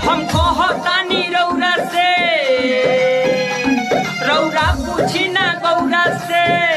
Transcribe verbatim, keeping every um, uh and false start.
हमको होतानी रौरा से रौरा पूछी ना गौरा से।